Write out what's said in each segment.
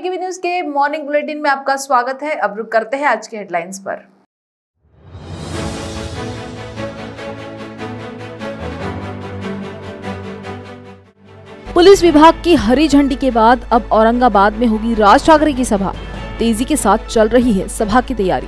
VKB news के morning bulletin में आपका स्वागत है। अब रुक करते हैं आज के हेडलाइंस पर। पुलिस विभाग की हरी झंडी के बाद अब औरंगाबाद में होगी राज ठाकरे की सभा। तेजी के साथ चल रही है सभा की तैयारी।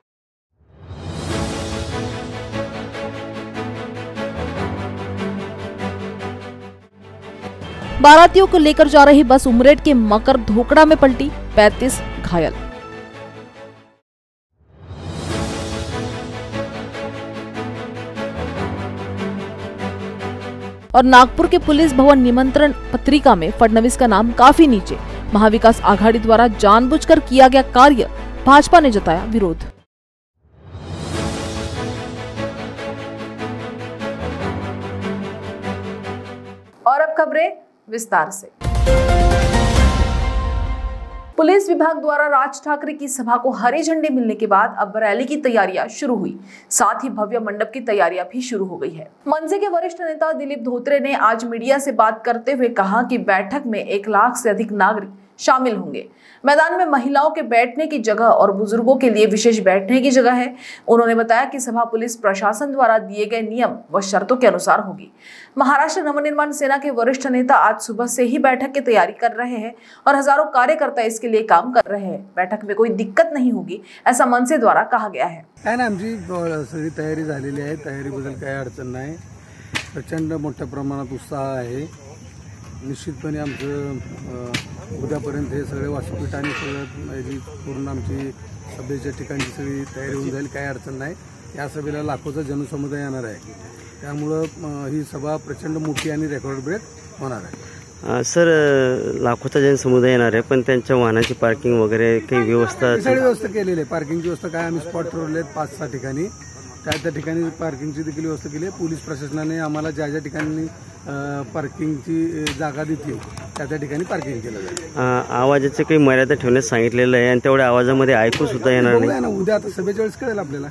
बारातियों को लेकर जा रही बस उमरेड के मकर धोकड़ा में पलटी, 35 घायल। और नागपुर के पुलिस भवन निमंत्रण पत्रिका में फडणवीस का नाम काफी नीचे। महाविकास आघाड़ी द्वारा जानबूझकर किया गया कार्य, भाजपा ने जताया विरोध। और अब खबरें विस्तार से। पुलिस विभाग द्वारा राज ठाकरे की सभा को हरी झंडी मिलने के बाद अब रैली की तैयारियां शुरू हुई, साथ ही भव्य मंडप की तैयारियां भी शुरू हो गई है। मनसे के वरिष्ठ नेता दिलीप धोत्रे ने आज मीडिया से बात करते हुए कहा कि बैठक में 1 लाख से अधिक नागरिक शामिल होंगे। मैदान में महिलाओं के बैठने की जगह और बुजुर्गों के लिए विशेष बैठने की जगह है। उन्होंने बताया कि सभा पुलिस प्रशासन द्वारा दिए गए नियम व शर्तों के अनुसार होगी। महाराष्ट्र नवनिर्माण सेना के वरिष्ठ नेता आज सुबह से ही बैठक की तैयारी कर रहे हैं और हजारों कार्यकर्ता इसके लिए काम कर रहे हैं। बैठक में कोई दिक्कत नहीं होगी, ऐसा मनसे द्वारा कहा गया है। आमची सगळी तयारी झालेली आहे, तयारीबद्दल काही अडचण नाही। प्रचंड मोठ्या प्रमाणात उत्साह आहे। निश्चितपणे आमचं उद्यापर्यंत हे सगळे व्यासपीठ आणि सगळं पूर्ण आमची सभेच्या ठिकाणची सगळी तयारी होऊन जाईल, काही अडचण नाही। या सभेला लाखोचा जनसमुदाय येणार आहे, त्यामुळं ही सभा प्रचंड मोठी आणि रेकॉर्ड ब्रेक होणार आहे। सर, लाखोचा जनसमुदाय येणार आहे, पण त्यांच्या वाहनाची पार्किंग वगैरे काही व्यवस्था सगळी व्यवस्था केलेली आहे। पार्किंगची व्यवस्था काय आम्ही स्पॉट ठरवले आहेत 5-6 ठिकाणी, त्या ठिकाणी पार्किंगची देखील व्यवस्था केली आहे। पोलीस प्रशासनाने आम्हाला ज्या ज्या ठिकाणी पार्किंगची जागा देतील त्या ठिकाणी पार्किंग केलं जाईल। आवाजाचे काही मर्यादा ठेवण्यास सांगितलेलं आहे आणि तेवढ्या आवाजामध्ये ऐकू सुद्धा येणार नाही। उद्या आता सभेच्या वेळेस कळेल आपल्याला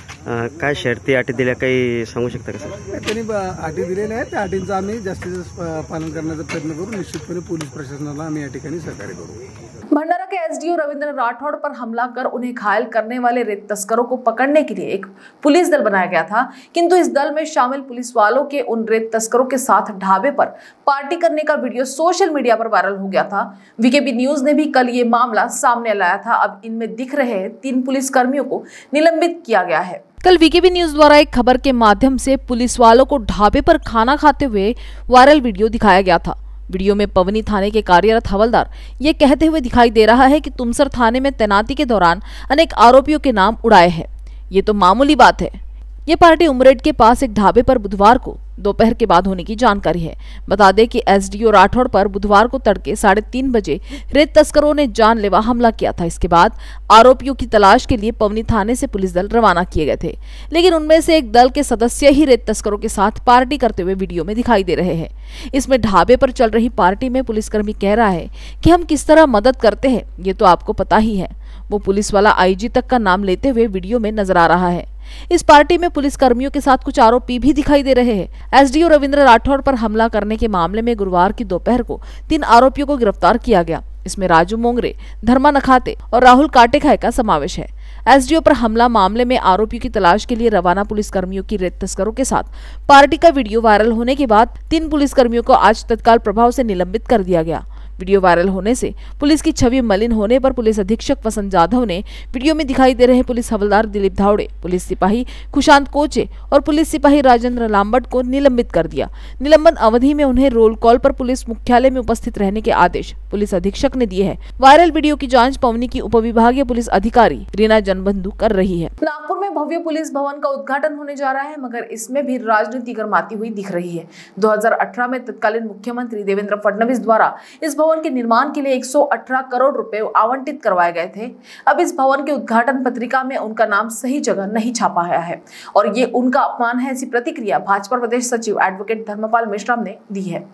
काय शर्ती अटी दिल्या, काही सांगू शकता का सर? त्यांनी अटी दिलेल्या आहेत, त्या अटींचं आम्ही जास्तीत जास्त पालन करण्याचा प्रयत्न करू। निश्चितपणे पोलीस प्रशासनाला आम्ही या ठिकाणी सहकार्य करू। भंडारा के एसडीओ रविंद्र राठौड़ पर हमला कर उन्हें घायल करने वाले रेत तस्करों को पकड़ने के लिए एक पुलिस दल बनाया गया था, किंतु इस दल में शामिल पुलिस वालों के उन रेत तस्करों के साथ ढाबे पर पार्टी करने का वीडियो सोशल मीडिया पर वायरल हो गया था। वीकेबी न्यूज ने भी कल ये मामला सामने लाया था। अब इनमें दिख रहे 3 पुलिस कर्मियों को निलंबित किया गया है। कल वीकेबी न्यूज द्वारा एक खबर के माध्यम से पुलिस वालों को ढाबे पर खाना खाते हुए वायरल वीडियो दिखाया गया था। वीडियो में पवनी थाने के कार्यरत हवलदार ये कहते हुए दिखाई दे रहा है कि तुमसर थाने में तैनाती के दौरान अनेक आरोपियों के नाम उड़ाए हैं। ये तो मामूली बात है। ये पार्टी उमरेड के पास एक ढाबे पर बुधवार को दोपहर के बाद होने की जानकारी है। बता दें कि एसडीओ राठौड़ पर बुधवार को तड़के 3:30 बजे रेत तस्करों ने जानलेवा हमला किया था। इसके बाद आरोपियों की तलाश के लिए पवनी थाने से पुलिस दल रवाना किए गए थे, लेकिन उनमें से एक दल के सदस्य ही रेत तस्करों के साथ पार्टी करते हुए वीडियो में दिखाई दे रहे हैं। इसमें ढाबे पर चल रही पार्टी में पुलिसकर्मी कह रहा है कि हम किस तरह मदद करते हैं ये तो आपको पता ही है। वो पुलिस वाला आईजी तक का नाम लेते हुए वीडियो में नजर आ रहा है। इस पार्टी में पुलिस कर्मियों के साथ कुछ आरोपी भी दिखाई दे रहे हैं। एसडीओ रविंद्र राठौड़ पर हमला करने के मामले में गुरुवार की दोपहर को 3 आरोपियों को गिरफ्तार किया गया। इसमें राजू मोंगरे, धर्मा नखाते और राहुल काटेखाय का समावेश है। एसडीओ पर हमला मामले में आरोपियों की तलाश के लिए रवाना पुलिस कर्मियों की रेत तस्करों के साथ पार्टी का वीडियो वायरल होने के बाद 3 पुलिस कर्मियों को आज तत्काल प्रभाव से निलंबित कर दिया गया। वीडियो वायरल होने से पुलिस की छवि मलिन होने पर पुलिस अधीक्षक वसंत जाधव ने वीडियो में दिखाई दे रहे पुलिस हवलदार दिलीप धावड़े, पुलिस सिपाही खुशांत कोचे और पुलिस सिपाही राजेंद्र लांबट को निलंबित कर दिया। निलंबन अवधि में उन्हें रोल कॉल पर पुलिस मुख्यालय में उपस्थित रहने के आदेश पुलिस अधीक्षक ने दिए हैं। वायरल वीडियो की जांच पवनी की उपविभागीय पुलिस अधिकारी रीना जनबंधु कर रही है। नागपुर में भव्य पुलिस भवन का उद्घाटन होने जा रहा है, मगर इसमें भी राजनीति गरमाती हुई दिख रही है। 2018 में तत्कालीन मुख्यमंत्री देवेंद्र फडणवीस द्वारा इस भवन के निर्माण के लिए 118 करोड़ रुपए आवंटित करवाए गए थे। अब इस भवन के उद्घाटन पत्रिका में उनका नाम सही जगह नहीं छापा गया है और ये उनका अपमान है, ऐसी प्रतिक्रिया भाजपा प्रदेश सचिव एडवोकेट धर्मपाल मेश्राम ने दी है।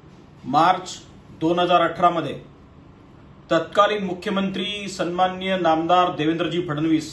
मार्च 2018 मध्ये तत्कालीन मुख्यमंत्री सन्माननीय नामदार देवेंद्रजी फडणवीस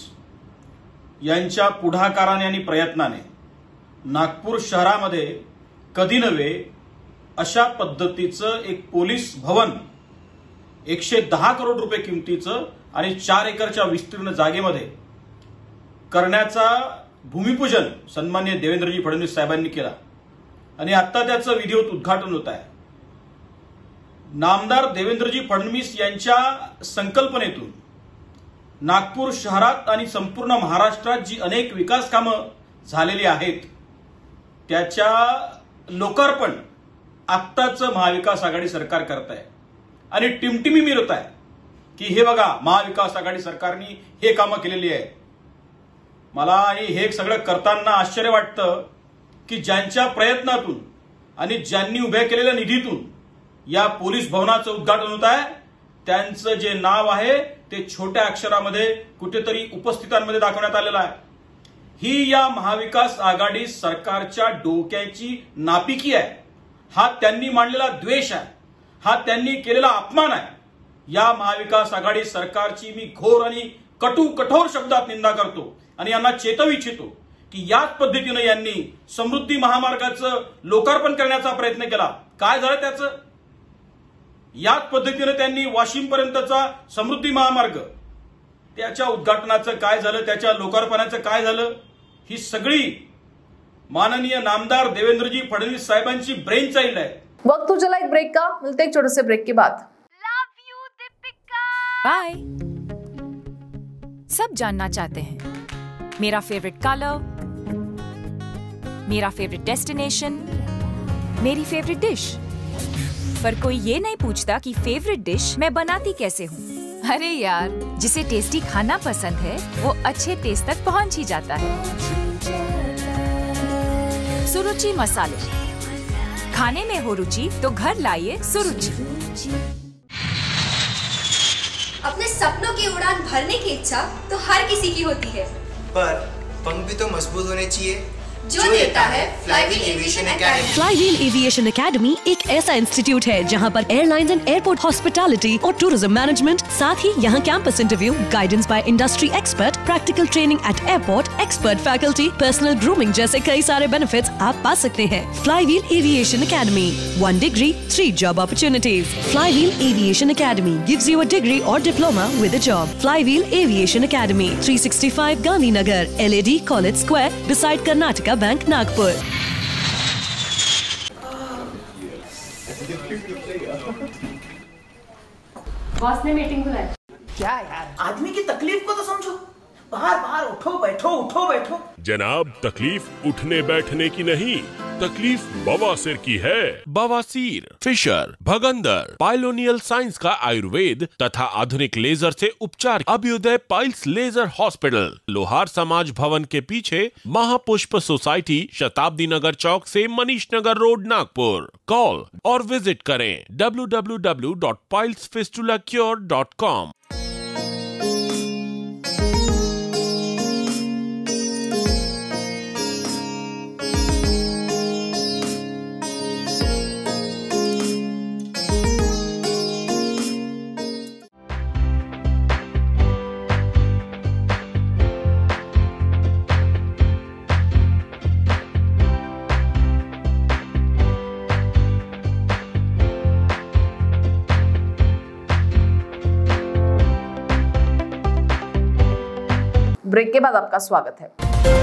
यांच्या पुढाकाराने आणि प्रयत्नाने नागपूर शहरामध्ये कधी नव्हे अशा पद्धतीचं एक पोलीस भवन 110 करोड रुपये किमतीचं आणि 4 एकरच्या विस्तीर्ण जागेमध्ये करण्याचा भूमिपूजन सन्माननीय देवेंद्रजी फडणवीस साहेबांनी केला आणि आता त्याचं विधिवत उद्घाटन होत आहे. नामदार देवेंद्रजी फडणवीस यांच्या संकल्पनेतून नागपूर शहरात आणि संपूर्ण महाराष्ट्रात जी अनेक विकास कामं झालेली आहेत त्याच्या लोकार्पण आत्ताचं महाविकास आघाडी सरकार करत आहे आणि टिमटिमी मिरत आहे की हे बघा महाविकास आघाडी सरकारने हे कामं केलेली आहे. मला आणि हे सगळं करताना आश्चर्य वाटतं की ज्यांच्या प्रयत्नातून आणि ज्यांनी उभ्या केलेल्या निधीतून या पोलीस भवनाचं उद्घाटन होत आहे त्यांचं जे नाव आहे ते छोट्या अक्षरामध्ये कुठेतरी उपस्थितांमध्ये दाखवण्यात आलेलं आहे. ही या महाविकास आघाडी सरकारच्या डोक्याची नापिकी आहे. हा त्यांनी मांडलेला द्वेष आहे. हा त्यांनी केलेला अपमान आहे. या महाविकास आघाडी सरकारची मी घोर आणि कठोर शब्दात निंदा करतो आणि यांना चेतवू इच्छितो की याच पद्धतीनं यांनी समृद्धी महामार्गाचं लोकार्पण करण्याचा प्रयत्न केला. काय झालं त्याचं? याच पद्धतीनं त्यांनी वाशिम पर्यंतचा समृद्धी महामार्ग त्याच्या उद्घाटनाचं काय झालं, त्याच्या लोकार्पणाचं काय झालं? ही सगळी माननीय नामदार देवेंद्रजी फडणवीस साहेबांची ब्रेन चाइल्ड है. वक्त तो चला एक ब्रेक का, मिलते एक छोटे से ब्रेक के बाद. बाय. सब जानना चाहते हैं मेरा फेवरेट कलर, मेरा फेवरेट डेस्टिनेशन, मेरी फेवरेट डिश, पर कोई ये नहीं पूछता कि फेवरेट डिश मैं बनाती कैसे हूँ. अरे यार, जिसे टेस्टी खाना पसंद है वो अच्छे टेस्ट तक पहुँच ही जाता है. सुरुचि मसाले, खाने में हो रुचि तो घर लाइए सुरुचि. अपने सपनों की उड़ान भरने की इच्छा तो हर किसी की होती है, पर पंख भी तो मजबूत होने चाहिए जो देता है flywheel aviation academy. Flywheel aviation academy एक ऐसा इंस्टीट्यूट है जहां पर एयरलाइंस एंड एयरपोर्ट हॉस्पिटैलिटी और टूरिज्म मैनेजमेंट, साथ ही यहां campus interview, guidance by industry expert, practical training at airport, expert faculty, personal grooming जैसे कई सारे बेनिफिट्स आप पा सकते हैं. Flywheel aviation academy, 1 degree, 3 job opportunities. Flywheel Aviation Academy gives you a degree or diploma with a job. Flywheel Aviation Academy, 365 Gandhinagar, LAD College Square, beside Karnataka bank Nagpur. Boss ने meeting बुलाई. क्या यार, आदमी की तकलीफ को तो समझो. बाहर बाहर उठो बैठो. जनाब, तकलीफ उठने बैठने की नहीं, तकलीफ बवासीर की है. बवासीर, फिशर, भगंदर, पाइलोनियल साइंस का आयुर्वेद तथा आधुनिक लेजर से उपचार. अभ्युदय पाइल्स लेजर हॉस्पिटल, लोहार समाज भवन के पीछे, महापुष्प सोसाइटी, शताब्दी नगर चौक से मनीष नगर रोड, नागपुर. कॉल और विजिट करें www.pilesfistulacure.com. ब्रेक के बाद आपका स्वागत है.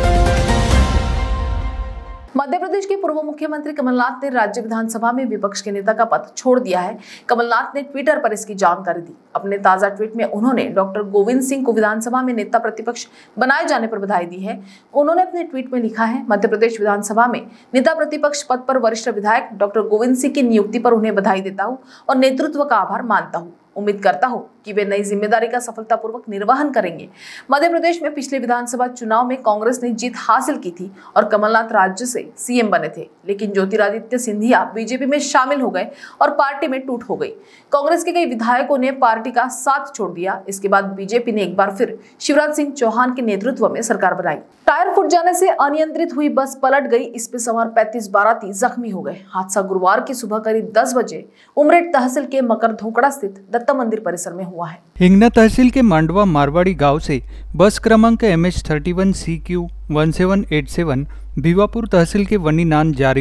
मध्य प्रदेश के पूर्व मुख्यमंत्री कमलनाथ ने राज्य विधानसभा में विपक्ष के नेता का पद छोड़ दिया है. कमलनाथ ने ट्विटर पर इसकी जानकारी दी. अपने ताजा ट्वीट में उन्होंने डॉक्टर गोविंद सिंह को विधानसभा में नेता प्रतिपक्ष बनाए जाने पर बधाई दी है. उन्होंने अपने ट्वीट में लिखा है, मध्य प्रदेश विधानसभा में नेता प्रतिपक्ष पद पर वरिष्ठ विधायक डॉक्टर गोविंद सिंह की नियुक्ति पर उन्हें बधाई देता हूँ और नेतृत्व का आभार मानता हूँ. उम्मीद करता हूं कि वे नई जिम्मेदारी का सफलतापूर्वक निर्वहन करेंगे. मध्य प्रदेश में पिछले विधानसभा चुनाव में कांग्रेस ने जीत हासिल की थी और कमलनाथ राज्य से सीएम बने थे, लेकिन ज्योतिरादित्य सिंधिया बीजेपी में शामिल हो गए और पार्टी में टूट हो गई. कांग्रेस के कई विधायकों ने पार्टी का साथ छोड़ दिया. इसके बाद बीजेपी ने एक बार फिर शिवराज सिंह चौहान के नेतृत्व में सरकार बनाई. टायर फूट जाने से अनियंत्रित हुई बस पलट गई. इस पे सवार 35 बाराती जख्मी हो गए. हादसा गुरुवार की सुबह करीब 10 बजे उमरेड तहसील के मकर धोकड़ा स्थित दत्त मंदिर परिसर में हुआ है. हिंगना तहसील के मांडवा मारवाड़ी गांव से बस क्रमांक MH31CQ 1787 भिवापुर तहसील के वनीनान जा रही थी.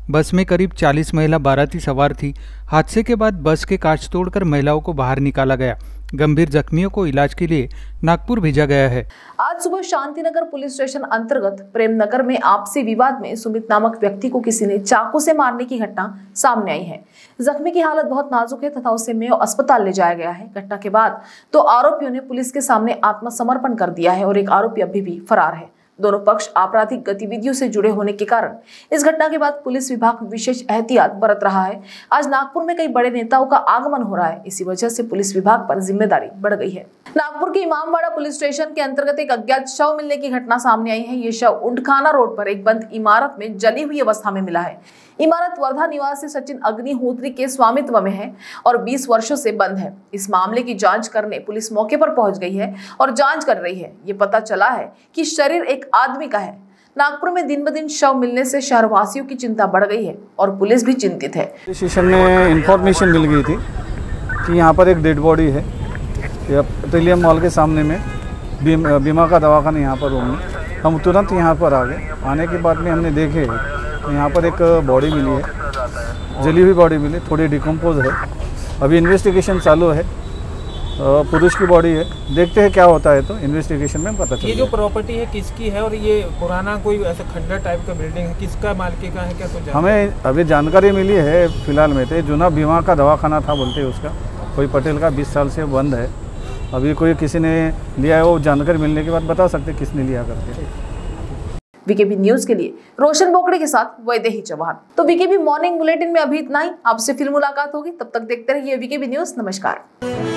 बस में करीब 40 महिला बाराती सवार थी। हादसे के बाद बस के कांच तोड़कर महिलाओं को बाहर निकाला गया। गंभीर जख्मियों को इलाज के लिए नागपुर भेजा गया है। आज सुबह शांतिनगर पुलिस स्टेशन अंतर्गत प्रेम नगर में आपसी विवाद में सुमित नामक व्यक्ति को किसी ने चाकू से मारने की घटना सामने आई है। जख्मी की हालत बहुत नाजुक है तथा उसे मेयो अस्पताल ले जाया गया है। घटना के बाद तो आरोपियों ने पुलिस के सामने आत्मसमर्पण कर दिया है और एक आरोपी अभी भी फरार है। दोनों पक्ष आपराधिक गतिविधियों से जुड़े होने के कारण इस घटना के बाद पुलिस विभाग विशेष एहतियात बरत रहा है। आज नागपुर में कई बड़े नेताओं का आगमन हो रहा है, इसी वजह से पुलिस विभाग पर जिम्मेदारी बढ़ गई है। नागपुर के इमामबाड़ा पुलिस स्टेशन के अंतर्गत एक अज्ञात शव मिलने की घटना सामने आई है। ये शव उंटखाना रोड पर एक बंद इमारत में जली हुई अवस्था में मिला है। इमारत वर्धा निवासी सचिन अग्निहोत्री के स्वामित्व में है और 20 वर्षों से बंद है। इस मामले की जांच करने पुलिस मौके पर पहुंच गई है और जांच कर रही है। ये पता चला है कि शरीर एक आदमी का है। नागपुर में दिन ब दिन शव मिलने से शहरवासियों की चिंता बढ़ गई है और पुलिस भी चिंतित है। स्टेशन में इंफॉर्मेशन मिल गई थी कि यहाँ पर एक डेड बॉडी है पेट्रोलियम मॉल के सामने में बीमा का दवाखाना यहाँ पर होंगे। हम तुरंत यहाँ पर आ गए। आने के बाद में हमने देखे तो यहाँ पर एक बॉडी मिली है, जली हुई बॉडी मिली, थोड़ी डिकम्पोज है। अभी इन्वेस्टिगेशन चालू है। पुरुष की बॉडी है, देखते हैं क्या होता है तो इन्वेस्टिगेशन में पता चलेगा। ये जो प्रॉपर्टी है किसकी है और ये पुराना कोई ऐसा खंडर टाइप का बिल्डिंग है, किसका मालिकी का है, क्या कुछ हमें अभी जानकारी मिली है फिलहाल में। तो जूना बीमा का दवाखाना था बोलते हैं उसका, कोई पटेल का 20 साल से बंद है। अभी कोई किसी ने लिया है, वो जानकारी मिलने के बाद बता सकते किसने लिया करके। वीकेबी न्यूज के लिए रोशन बोकड़े के साथ वैदेही चौहान। तो वीकेबी मॉर्निंग बुलेटिन में अभी इतना ही। आपसे फिर मुलाकात होगी, तब तक देखते रहिए वीकेबी न्यूज। नमस्कार।